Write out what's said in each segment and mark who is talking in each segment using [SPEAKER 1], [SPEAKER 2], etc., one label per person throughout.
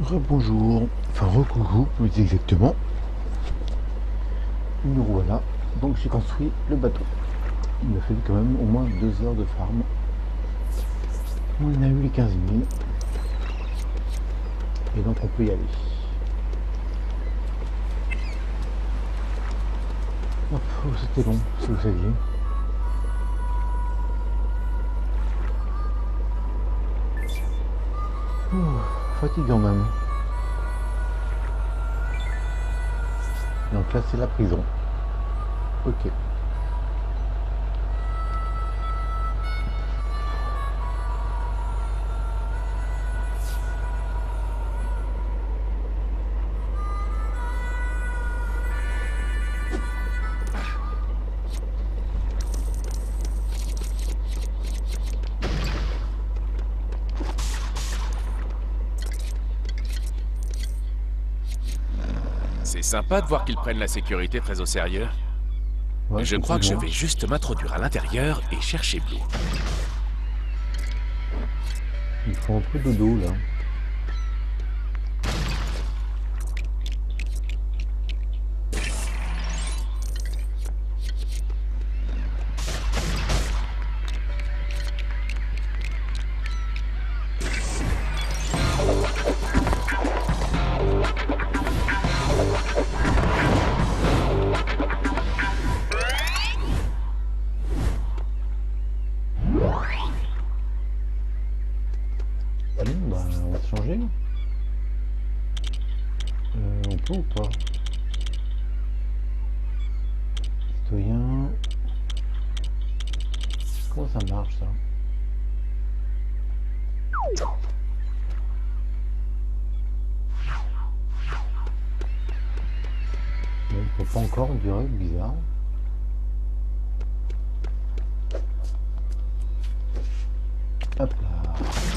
[SPEAKER 1] Rebonjour, enfin recoucou plus exactement. Nous voilà, donc j'ai construit le bateau. Il m'a fallu quand même au moins 2 heures de farm. On a eu les 15 000. Et donc on peut y aller. Hop, oh, c'était long, si vous saviez. Fatigant même. Donc là c'est la prison. Ok.
[SPEAKER 2] C'est sympa de voir qu'ils prennent la sécurité très au sérieux.
[SPEAKER 1] Ouais,
[SPEAKER 2] Je crois que je
[SPEAKER 1] effectivement.
[SPEAKER 2] vais juste m'introduire à l'intérieur et chercher Blue.
[SPEAKER 1] Ils font un peu dodo là. Bah, on va se changer. On peut ou pas? Citoyen. Comment ça marche ça? Bon, on peut pas encore, on dirait, bizarre. Hop là.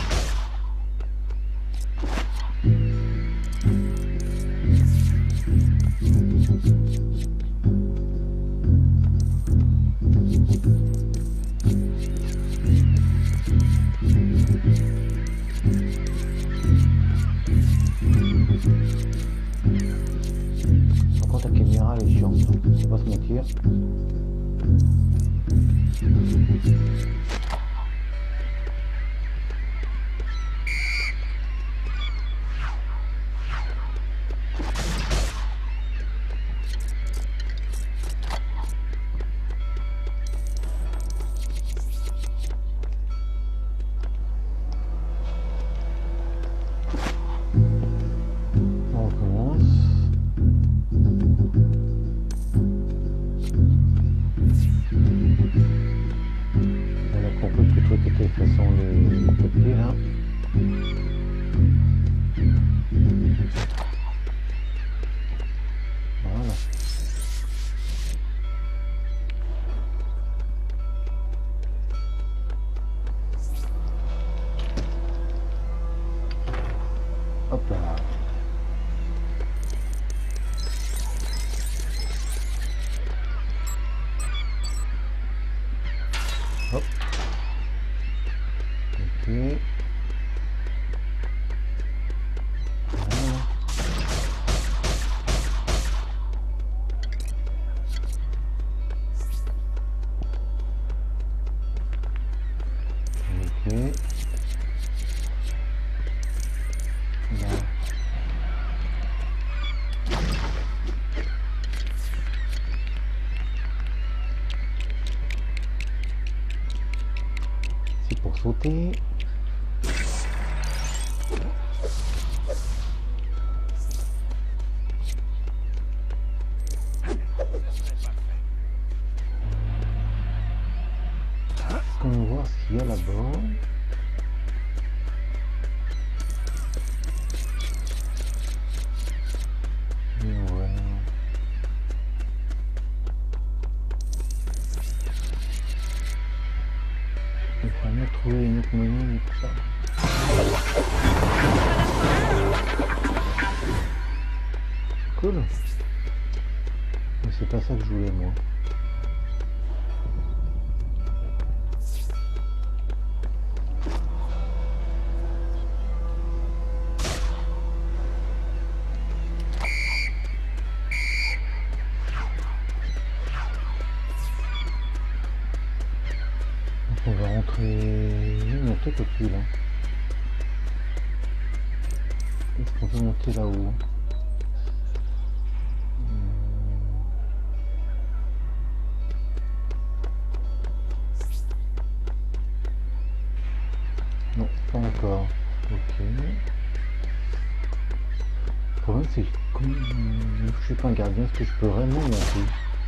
[SPEAKER 1] Par contre, la caméra elle est chiante, hein. On va pas se mentir. On recommence. On a compris que le truc était façon les papiers là. Voilà. Hop là. Hop. Ok. Voilà. Ok. Là. C'est pour sauter. Est-ce qu'on va voir ce qu'il y a là-bas? Ouais. Il faut mieux trouver une autre moyen et tout ça. Cool. Mais c'est pas ça que je voulais moi. montrer... Il y a peut-être au-dessus là. Est-ce qu'on peut monter là-haut? Non, pas encore. Ok. Le problème c'est que comme je suis pas un gardien, est-ce que je peux vraiment monter?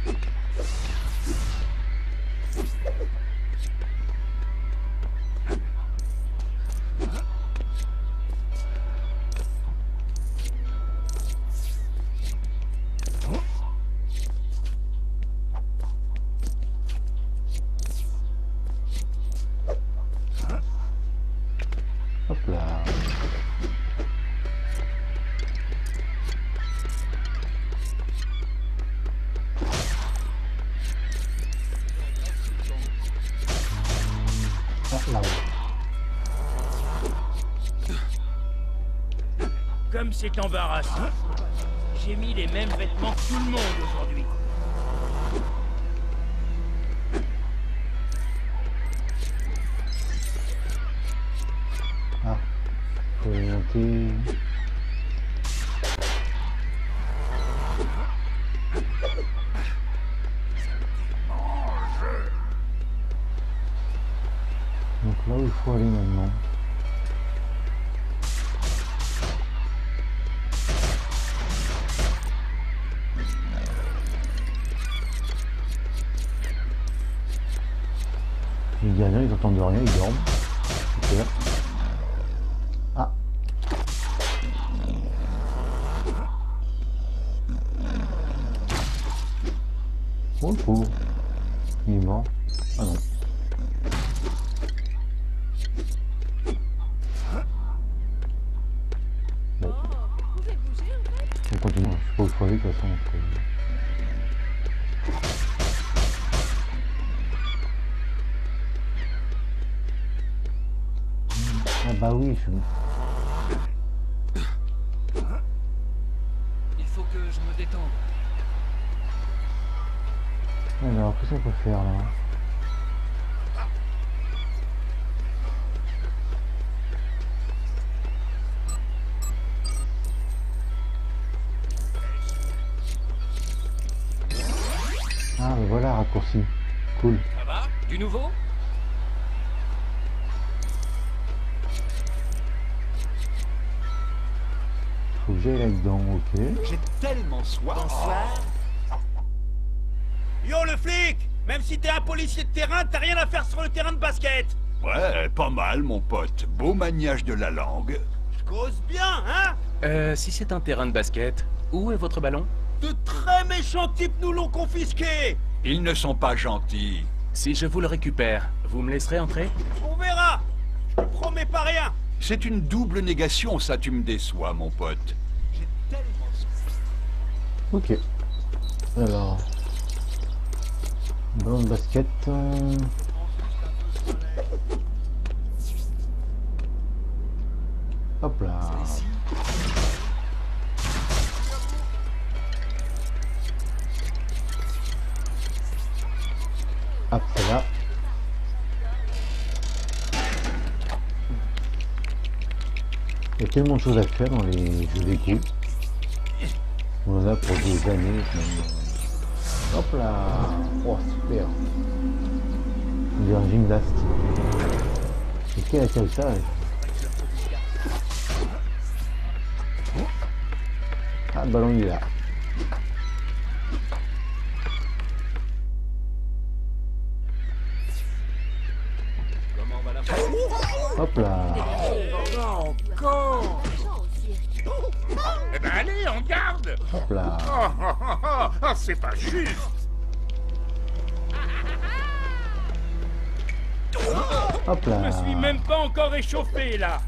[SPEAKER 1] Hop là. Ah, là-haut.
[SPEAKER 3] Comme c'est embarrassant. J'ai mis les mêmes vêtements que tout le monde aujourd'hui.
[SPEAKER 1] Ah, faut monter. Donc là où il faut aller maintenant. Les gardiens ils entendent rien, ils dorment. Super. Ah. Oh le pauvre. Il est mort. Ah non. Bon. On continue, je sais pas où il faut aller de toute façon. Ah bah oui, je...
[SPEAKER 3] Il faut que je me détende.
[SPEAKER 1] Alors, qu'est-ce qu'on peut faire là? Ah, mais voilà, raccourci. Cool.
[SPEAKER 3] Ça va? Du nouveau?
[SPEAKER 1] Faut que j'aille là-dedans, ok.
[SPEAKER 4] J'ai tellement soif.
[SPEAKER 3] Bonsoir.
[SPEAKER 5] Yo le flic! Même si t'es un policier de terrain, t'as rien à faire sur le terrain de basket!
[SPEAKER 4] Ouais, pas mal, mon pote. Beau maniage de la langue.
[SPEAKER 5] Je cause bien, hein?
[SPEAKER 2] Si c'est un terrain de basket, où est votre ballon?
[SPEAKER 5] De très méchants types nous l'ont confisqué!
[SPEAKER 4] Ils ne sont pas gentils.
[SPEAKER 2] Si je vous le récupère, vous me laisserez entrer?
[SPEAKER 5] On verra! Je te promets pas rien!
[SPEAKER 4] C'est une double négation, ça, tu me déçois, mon pote. J'ai tellement soif.
[SPEAKER 1] Ok. Alors... Ballon de basket... Hop là. Hop, c'est là. Il y a tellement de choses à faire dans les jeux d'écho. On en a pour des années. Même. Hop là. Oh, super. On dirait un gymnaste. Et quel atterrissage. Ah, le ballon il est là.
[SPEAKER 3] Comment va la
[SPEAKER 1] Hop là.
[SPEAKER 5] Encore!
[SPEAKER 6] Eh ben allez, en garde!
[SPEAKER 1] Hop là.
[SPEAKER 6] C'est pas juste!
[SPEAKER 1] Hop là.
[SPEAKER 3] Je me suis même pas encore échauffé là.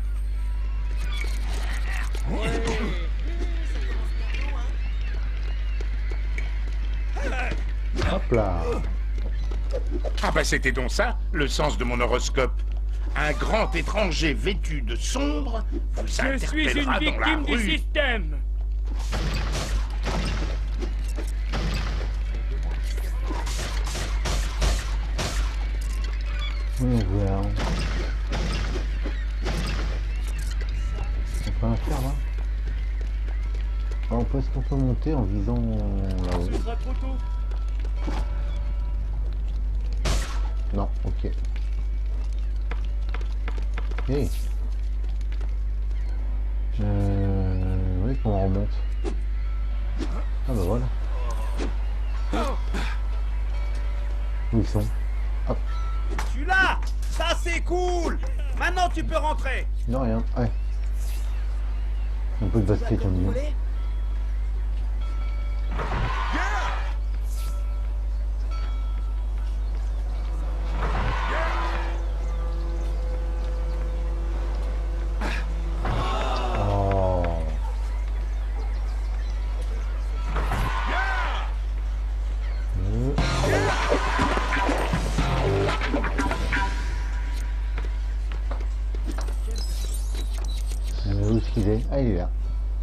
[SPEAKER 1] Hop là.
[SPEAKER 6] Ah bah c'était donc ça, le sens de mon horoscope. Un grand étranger vêtu de sombre vous
[SPEAKER 3] Je suis une
[SPEAKER 6] interpellera dans la
[SPEAKER 3] victime du
[SPEAKER 6] rue.
[SPEAKER 3] système.
[SPEAKER 1] Oui, voilà. On peut rien faire là. Alors, est-ce qu'on peut monter en visant là-haut?
[SPEAKER 5] Ce sera trop tôt.
[SPEAKER 1] Non, ok. Hey. Oui, comment on remonte? Ah bah voilà. Où ils sont? Hop,
[SPEAKER 5] Je suis là. Ça c'est cool. Maintenant tu peux rentrer.
[SPEAKER 1] de rien. Ouais. Un peu de basket, on dit. Oh. Où est-ce qu'il est? Ah, il est là.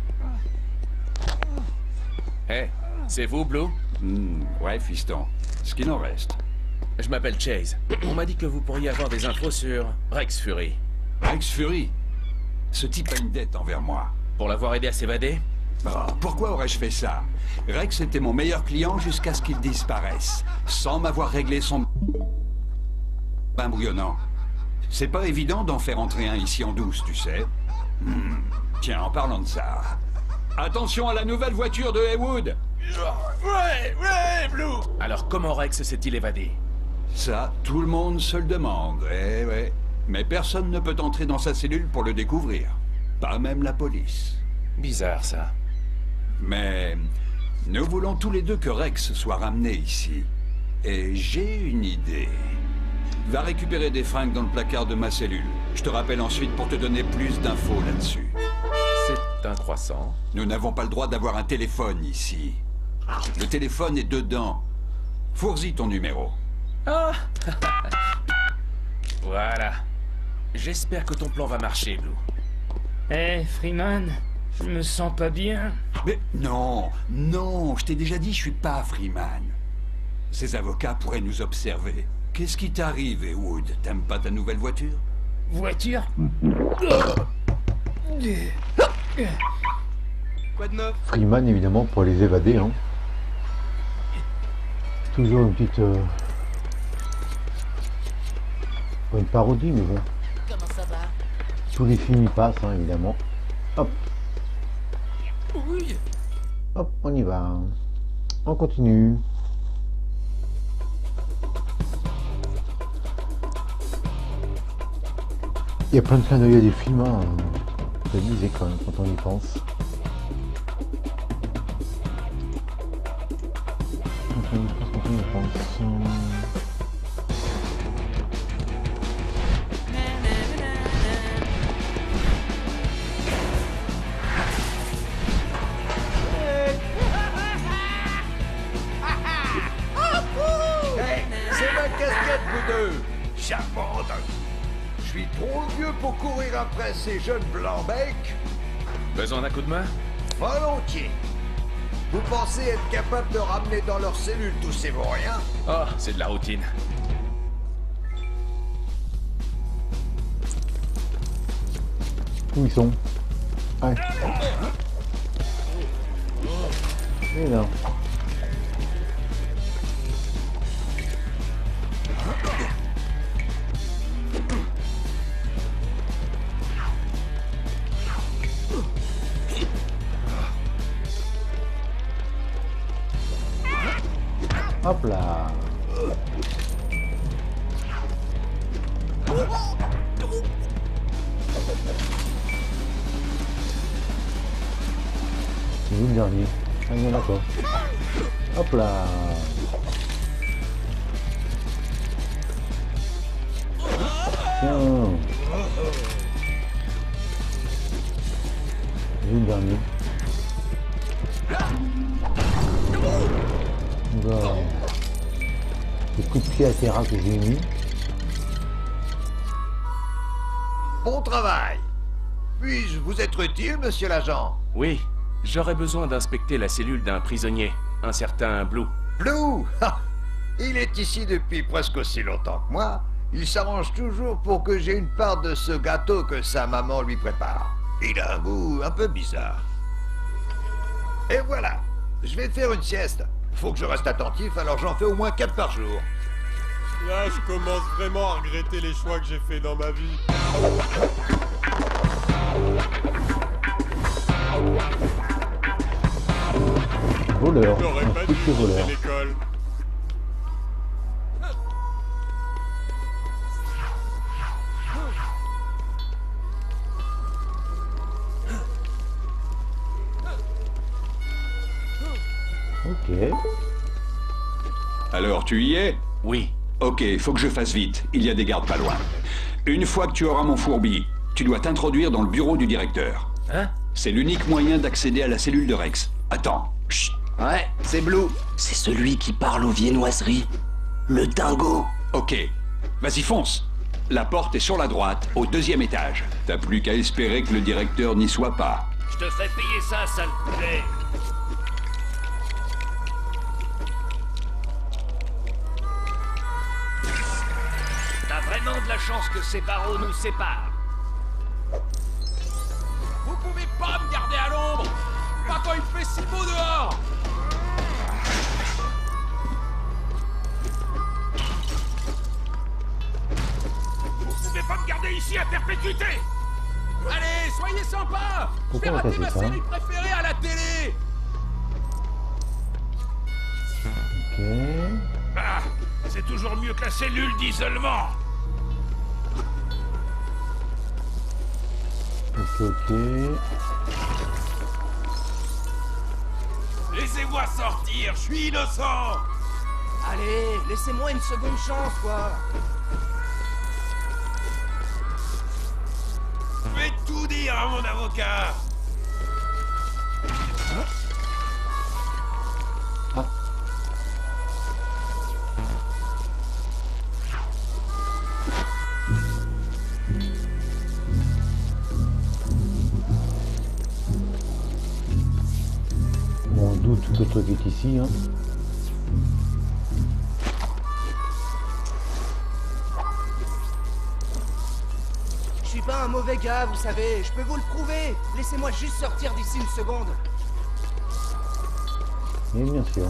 [SPEAKER 2] Hé, c'est vous, Blue?
[SPEAKER 4] Ouais, fiston. Ce qu'il en reste.
[SPEAKER 2] Je m'appelle Chase. On m'a dit que vous pourriez avoir des infos sur Rex Fury.
[SPEAKER 4] Rex Fury. Ce type a une dette envers moi.
[SPEAKER 2] Pour l'avoir aidé à s'évader?
[SPEAKER 4] Oh, pourquoi aurais-je fait ça? Rex était mon meilleur client jusqu'à ce qu'il disparaisse, sans m'avoir réglé son bain bouillonnant. C'est pas évident d'en faire entrer un ici en douce, tu sais. Tiens, en parlant de ça... Attention à la nouvelle voiture de Heywood!
[SPEAKER 5] Ouais, Blue.
[SPEAKER 2] Alors comment Rex s'est-il évadé?
[SPEAKER 4] Ça, tout le monde se le demande, eh ouais. Mais personne ne peut entrer dans sa cellule pour le découvrir. Pas même la police.
[SPEAKER 2] Bizarre, ça.
[SPEAKER 4] Mais nous voulons tous les deux que Rex soit ramené ici. Et j'ai une idée. Va récupérer des fringues dans le placard de ma cellule. Je te rappelle ensuite pour te donner plus d'infos là-dessus.
[SPEAKER 2] C'est un croissant.
[SPEAKER 4] Nous n'avons pas le droit d'avoir un téléphone ici. Le téléphone est dedans. Fournis ton numéro.
[SPEAKER 2] Ah. Voilà. J'espère que ton plan va marcher, Blue.
[SPEAKER 3] Eh, Freeman, je me sens pas bien.
[SPEAKER 4] Mais non, non, je t'ai déjà dit, je suis pas Freeman. Ces avocats pourraient nous observer. Qu'est-ce qui t'arrive, Heywood? T'aimes pas ta nouvelle voiture?
[SPEAKER 3] Voiture?
[SPEAKER 5] Quoi de neuf?
[SPEAKER 1] Freeman, évidemment, pour les évader. Hein. Toujours une petite... pas une parodie, mais bon.
[SPEAKER 7] Comment ça va?
[SPEAKER 1] Tous les films y passent, hein, évidemment. Hop. Hop, on y va. On continue. Il y a plein de clins d'œil à des films, hein. C'est amusé quand même quand on y pense. Quand on y pense.
[SPEAKER 8] Hey, c'est ma casquette, vous deux! Charmante! Je suis trop vieux pour courir après ces jeunes blancs-becs.
[SPEAKER 2] Besoin d'un coup de main?
[SPEAKER 8] Volontiers! Vous pensez être capable de ramener dans leur cellule tous ces vauriens?
[SPEAKER 2] Oh, c'est de la routine.
[SPEAKER 1] Où ils sont? Ouais. Et là. Hop là. C'est vous le dernier. Ah, il y en a pas. Hop là. Tiens. C'est vous le dernier. Bon. Le coup de pied à terra que j'ai mis.
[SPEAKER 8] Bon travail! Puis-je vous être utile, monsieur l'agent?
[SPEAKER 2] Oui, j'aurais besoin d'inspecter la cellule d'un prisonnier, un certain Blue.
[SPEAKER 8] Blue! Ha! Il est ici depuis presque aussi longtemps que moi, Il s'arrange toujours pour que j'ai une part de ce gâteau que sa maman lui prépare. Il a un goût un peu bizarre. Et voilà, je vais faire une sieste. Faut que je reste attentif, alors j'en fais au moins 4 par jour.
[SPEAKER 7] Là, je commence vraiment à regretter les choix que j'ai faits dans ma vie.
[SPEAKER 1] Voleur.
[SPEAKER 7] J'aurais
[SPEAKER 1] Un
[SPEAKER 7] pas dû
[SPEAKER 1] petit
[SPEAKER 7] quitter
[SPEAKER 1] voleur.
[SPEAKER 7] l'école.
[SPEAKER 1] Ok.
[SPEAKER 4] Alors, tu y es?
[SPEAKER 2] Oui.
[SPEAKER 4] Ok, faut que je fasse vite. Il y a des gardes pas loin. Une fois que tu auras mon fourbi, tu dois t'introduire dans le bureau du directeur.
[SPEAKER 2] Hein?
[SPEAKER 4] C'est l'unique moyen d'accéder à la cellule de Rex. Attends. Chut.
[SPEAKER 9] Ouais, c'est Blue. C'est celui qui parle aux viennoiseries. Le dingo.
[SPEAKER 4] Ok. Vas-y, fonce. La porte est sur la droite, au 2e étage. T'as plus qu'à espérer que le directeur n'y soit pas.
[SPEAKER 3] Je te fais payer ça, sale poulet. T'as vraiment de la chance que ces barreaux nous séparent.
[SPEAKER 5] Vous pouvez pas me garder à l'ombre. Pas quand il fait si beau dehors. Vous pouvez pas me garder ici à perpétuité. Allez, soyez sympa. Je vais
[SPEAKER 1] Pourquoi on a
[SPEAKER 5] rater
[SPEAKER 1] fait
[SPEAKER 5] ma
[SPEAKER 1] ça
[SPEAKER 5] série préférée à la télé.
[SPEAKER 1] Ok.
[SPEAKER 3] Ah, c'est toujours mieux que la cellule d'isolement.
[SPEAKER 1] Ok, ok.
[SPEAKER 5] Laissez-moi sortir, je suis innocent.
[SPEAKER 9] Allez, laissez-moi une seconde chance, quoi.
[SPEAKER 5] Je vais tout dire à mon avocat.
[SPEAKER 1] Bon, on doute que le truc est ici, hein.
[SPEAKER 9] Je suis pas un mauvais gars, vous savez. Je peux vous le prouver. Laissez-moi juste sortir d'ici une seconde.
[SPEAKER 1] Et bien sûr.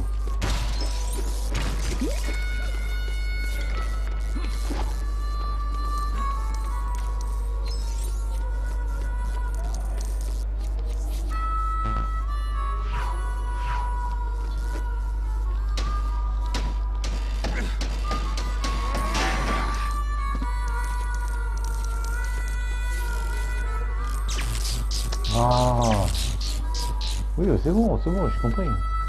[SPEAKER 1] Ah. Oui, c'est bon, j'ai compris.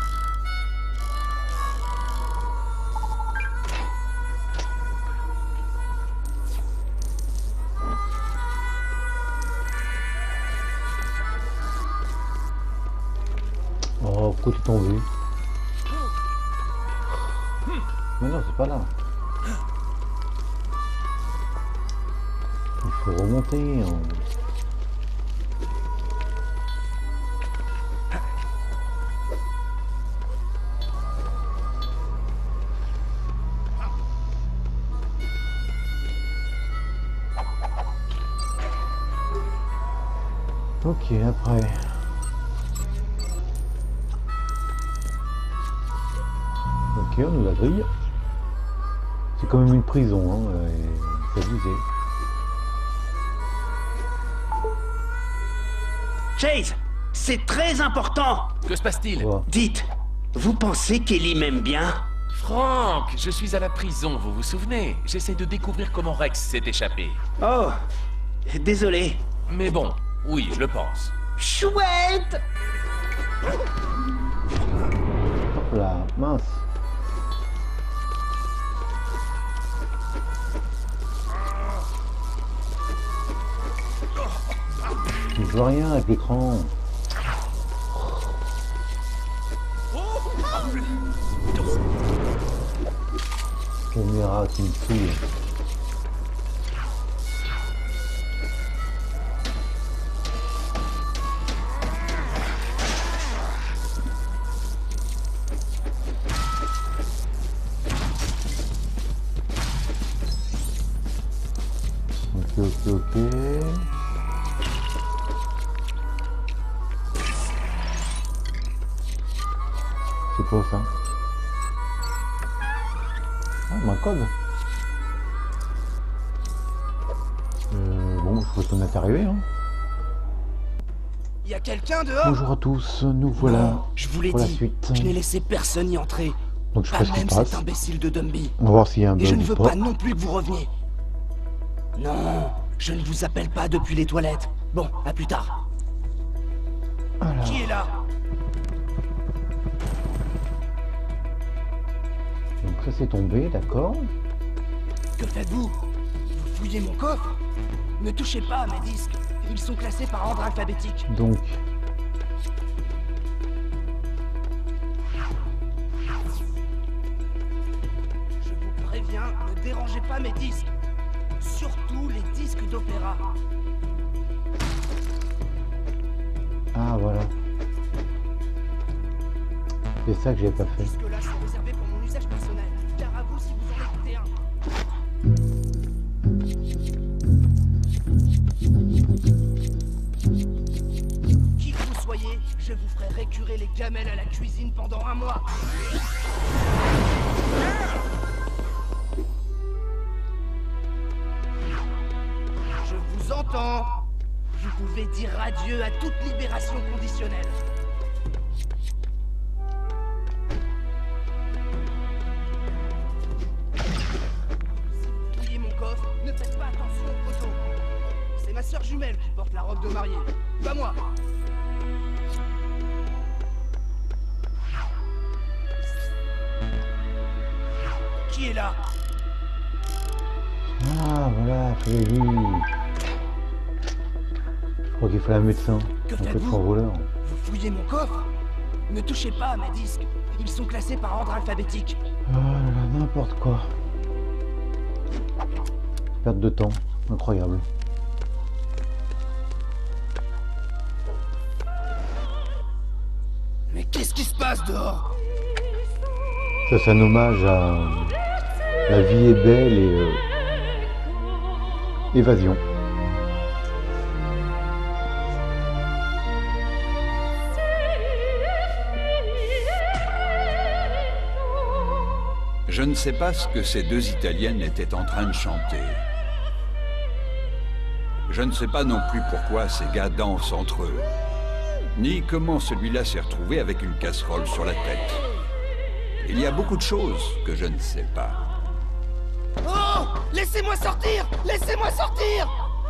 [SPEAKER 1] Oh, pourquoi tu t'en veux? Mais non, c'est pas là. Il faut remonter. Ok, après. Ok, on nous la grille. C'est quand même une prison, hein, faut abuser.
[SPEAKER 9] Chase, c'est très important.
[SPEAKER 2] Que se passe-t-il?
[SPEAKER 1] Quoi?
[SPEAKER 9] Dites, vous pensez qu'Ellie m'aime bien?
[SPEAKER 2] Franck, je suis à la prison, vous vous souvenez? J'essaie de découvrir comment Rex s'est échappé.
[SPEAKER 9] Oh, désolé.
[SPEAKER 2] Mais bon, oui, je le pense.
[SPEAKER 9] Chouette.
[SPEAKER 1] Hop là, mince. Je vois rien avec l'écran. Caméra qui me saoule. Ok. C'est quoi ça? Ah, un code. Bon, je retourne à arriver. Hein.
[SPEAKER 9] Y a quelqu'un dehors?
[SPEAKER 1] Bonjour à tous, nous voilà
[SPEAKER 9] Non, je vous l'ai
[SPEAKER 1] pour la
[SPEAKER 9] dit,
[SPEAKER 1] suite.
[SPEAKER 9] je n'ai laissé personne y entrer.
[SPEAKER 1] Donc je
[SPEAKER 9] Pas
[SPEAKER 1] sais ce qui
[SPEAKER 9] même
[SPEAKER 1] se passe.
[SPEAKER 9] cet imbécile de Dumby.
[SPEAKER 1] On va voir s'il y a un
[SPEAKER 9] Et je
[SPEAKER 1] bug
[SPEAKER 9] ne
[SPEAKER 1] ou
[SPEAKER 9] veux
[SPEAKER 1] pas.
[SPEAKER 9] pas non plus que vous reveniez. Non, je ne vous appelle pas depuis les toilettes. Bon, à plus tard.
[SPEAKER 1] Alors,
[SPEAKER 9] Qui est là?
[SPEAKER 1] donc ça c'est tombé, d'accord.
[SPEAKER 9] Que faites-vous? Vous fouillez mon coffre? Ne touchez pas à mes disques. Ils sont classés par ordre alphabétique.
[SPEAKER 1] Donc,
[SPEAKER 9] Je vous préviens, ne dérangez pas mes disques. Surtout les disques d'opéra.
[SPEAKER 1] ah voilà. C'est ça que j'ai pas fait.
[SPEAKER 9] Jusque-là, c'est réservé pour mon usage personnel. Car à vous si vous en écoutez un. Qui que vous soyez, je vous ferai récurer les gamelles à la cuisine pendant 1 mois. Je vous entends. Vous pouvez dire adieu à toute libération conditionnelle. Fouillez mon coffre, ne faites pas attention aux photos. C'est ma sœur jumelle qui porte la robe de mariée, pas moi. Qui est là?
[SPEAKER 1] Ah voilà, je l'ai vu. Je crois qu'il fallait un médecin.
[SPEAKER 9] Que
[SPEAKER 1] Un peu de
[SPEAKER 9] faites-vous?
[SPEAKER 1] voleur.
[SPEAKER 9] Vous fouillez mon coffre? Ne touchez pas à mes disques. Ils sont classés par ordre alphabétique.
[SPEAKER 1] Ah là là, n'importe quoi. Perte de temps, incroyable.
[SPEAKER 9] Mais qu'est-ce qui se passe dehors?
[SPEAKER 1] Ça c'est un hommage à La vie est belle et Évasion.
[SPEAKER 4] Je ne sais pas ce que ces deux Italiennes étaient en train de chanter. Je ne sais pas non plus pourquoi ces gars dansent entre eux. Ni comment celui-là s'est retrouvé avec une casserole sur la tête. Il y a beaucoup de choses que je ne sais pas.
[SPEAKER 9] Oh! Laissez-moi sortir! Laissez-moi sortir!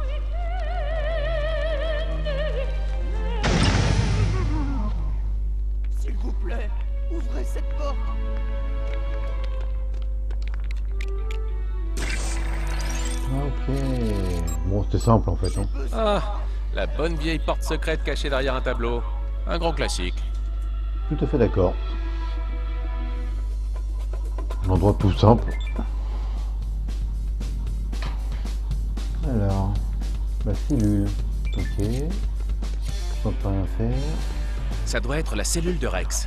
[SPEAKER 9] S'il vous plaît, ouvrez cette porte.
[SPEAKER 1] Ok. Bon, c'était simple en fait. Hein.
[SPEAKER 2] Ah, la bonne vieille porte secrète cachée derrière un tableau. Un grand classique.
[SPEAKER 1] Tout à fait d'accord. Un endroit tout simple. Alors, la cellule. Ok. Je peux pas rien faire.
[SPEAKER 2] Ça doit être la cellule de Rex.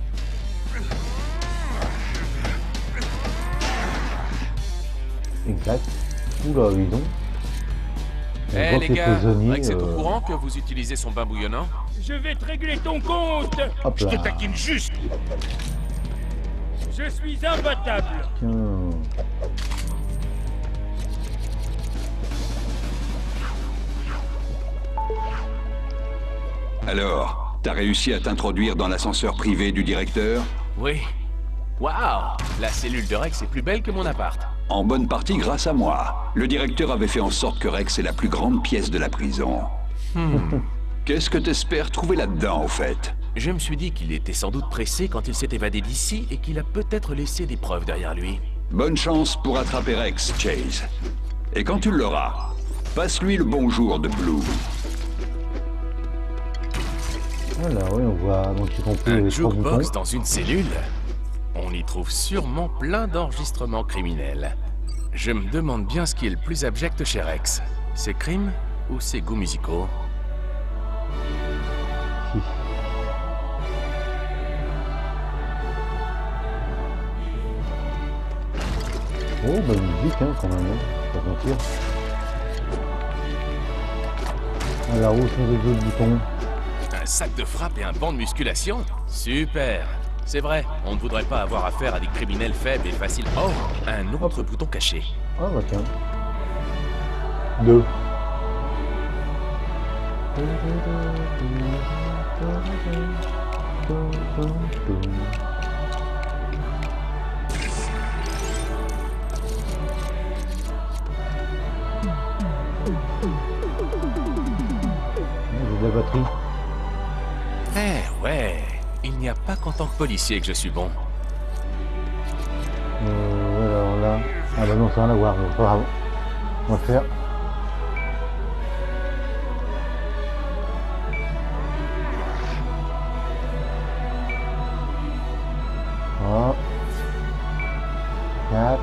[SPEAKER 1] Exact. Oula, dis donc. On
[SPEAKER 2] Eh
[SPEAKER 1] voit
[SPEAKER 2] les
[SPEAKER 1] que
[SPEAKER 2] gars,
[SPEAKER 1] prisonniers,
[SPEAKER 2] Rex est au courant que vous utilisez son bain bouillonnant?
[SPEAKER 3] Je vais te régler ton compte.
[SPEAKER 1] Hop
[SPEAKER 6] Je te
[SPEAKER 1] là.
[SPEAKER 6] taquine juste.
[SPEAKER 3] Je suis imbattable.
[SPEAKER 1] Tiens.
[SPEAKER 4] Alors, t'as réussi à t'introduire dans l'ascenseur privé du directeur?
[SPEAKER 2] Oui. Waouh! La cellule de Rex est plus belle que mon appart.
[SPEAKER 4] En bonne partie grâce à moi. Le directeur avait fait en sorte que Rex est la plus grande pièce de la prison. Qu'est-ce que t'espères trouver là-dedans, au fait?
[SPEAKER 2] Je me suis dit qu'il était sans doute pressé quand il s'est évadé d'ici et qu'il a peut-être laissé des preuves derrière lui.
[SPEAKER 4] Bonne chance pour attraper Rex, Chase. Et quand tu l'auras, passe-lui le bonjour de Blue.
[SPEAKER 1] Voilà, oui, on voit donc ils ont pris
[SPEAKER 2] Un
[SPEAKER 1] les trois
[SPEAKER 2] jukebox
[SPEAKER 1] boutons.
[SPEAKER 2] dans une cellule? On y trouve sûrement plein d'enregistrements criminels. Je me demande bien ce qui est le plus abject chez Rex. Ses crimes ou ses goûts musicaux?
[SPEAKER 1] Si. Oh, bah musique, hein, quand même, hein, pas mentir. Alors, où sont les autres boutons?
[SPEAKER 2] Un sac de frappe et un banc de musculation? Super. C'est vrai, on ne voudrait pas avoir affaire à des criminels faibles et faciles. Oh, un autre bouton caché.
[SPEAKER 1] Ah bah tiens. 2. J'ai de la batterie.
[SPEAKER 2] Eh ouais, il n'y a pas qu'en tant que policier que je suis bon.
[SPEAKER 1] Alors là... Ah bah non, ça n'a rien à voir, mais pas grave. On va faire... Oh. 4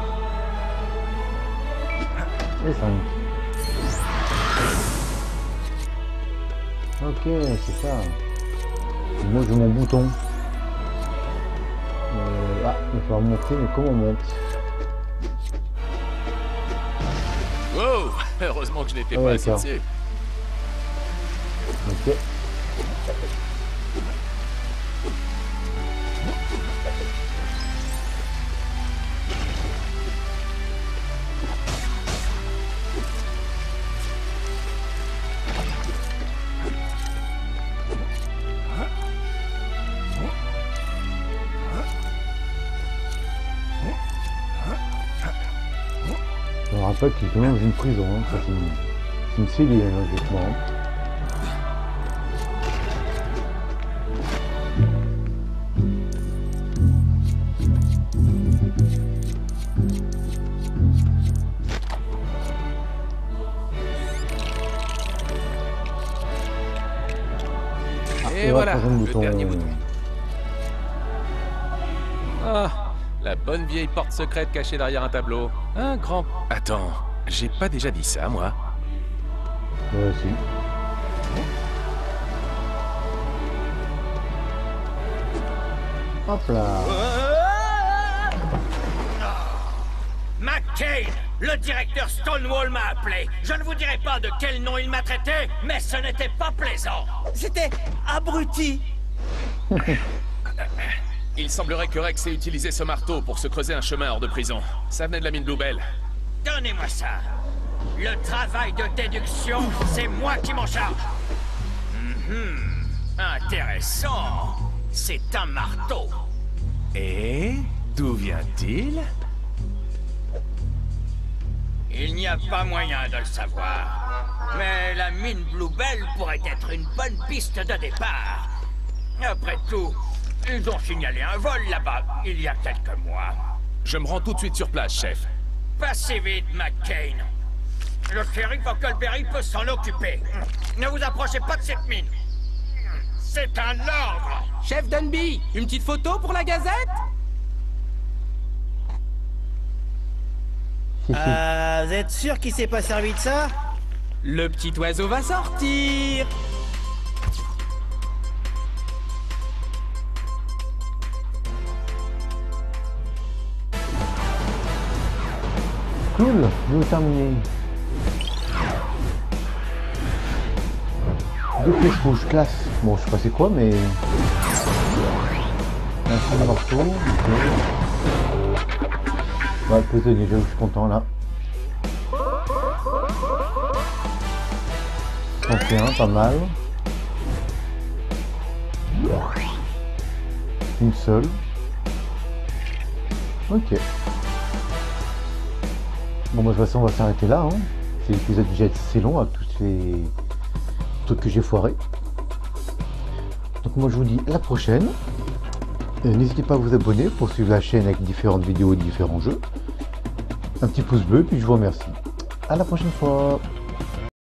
[SPEAKER 1] et 5. Ok, c'est ça. Moi j'ai mon bouton. Ah, il va falloir monter, mais comment on monte?
[SPEAKER 2] Wow, heureusement que je n'étais
[SPEAKER 1] Ah,
[SPEAKER 2] pas assis
[SPEAKER 1] d'accord.
[SPEAKER 2] dessus.
[SPEAKER 1] Ok. Je me rappelle qu'il est dans une prison, hein. Ça c'est une cellule, logiquement.
[SPEAKER 2] Et voilà, le dernier bouton. Ah, la bonne vieille porte secrète cachée derrière un tableau. Un grand... Attends, j'ai pas déjà dit ça, moi?
[SPEAKER 1] Ouais, si. Hop là.
[SPEAKER 3] McCain, le directeur Stonewall m'a appelé. Je ne vous dirai pas de quel nom il m'a traité, mais ce n'était pas plaisant.
[SPEAKER 9] C'était abruti.
[SPEAKER 2] Il semblerait que Rex ait utilisé ce marteau pour se creuser un chemin hors de prison. Ça venait de la mine Bluebell.
[SPEAKER 3] Donnez-moi ça. Le travail de déduction, c'est moi qui m'en charge. Intéressant. C'est un marteau.
[SPEAKER 2] Et d'où vient-il?
[SPEAKER 3] Il n'y a pas moyen de le savoir. Mais la mine Bluebell pourrait être une bonne piste de départ. Après tout, ils ont signalé un vol là-bas, il y a quelques mois.
[SPEAKER 2] Je me rends tout de suite sur place, chef.
[SPEAKER 3] Pas si vite, McCain. Le shérif Huckleberry peut s'en occuper. Ne vous approchez pas de cette mine. C'est un ordre.
[SPEAKER 9] Chef Dunby, une petite photo pour la Gazette?
[SPEAKER 1] Si, si.
[SPEAKER 9] Vous êtes sûr qu'il s'est pas servi de ça? Le petit oiseau va sortir.
[SPEAKER 1] Cool, nous terminé. Deux flèches rouges, classe. Bon, je sais pas c'est quoi, mais... Un seul morceau, ok. Ouais, prisonnier, j'avoue, je suis content, là. 31, pas mal. Une seule. Ok. Bon, bah, de toute façon, on va s'arrêter là. Hein. C'est l'épisode déjà assez long avec tous les trucs que j'ai foirés. Donc, moi, je vous dis à la prochaine. N'hésitez pas à vous abonner pour suivre la chaîne avec différentes vidéos et différents jeux. Un petit pouce bleu, puis je vous remercie. À la prochaine fois.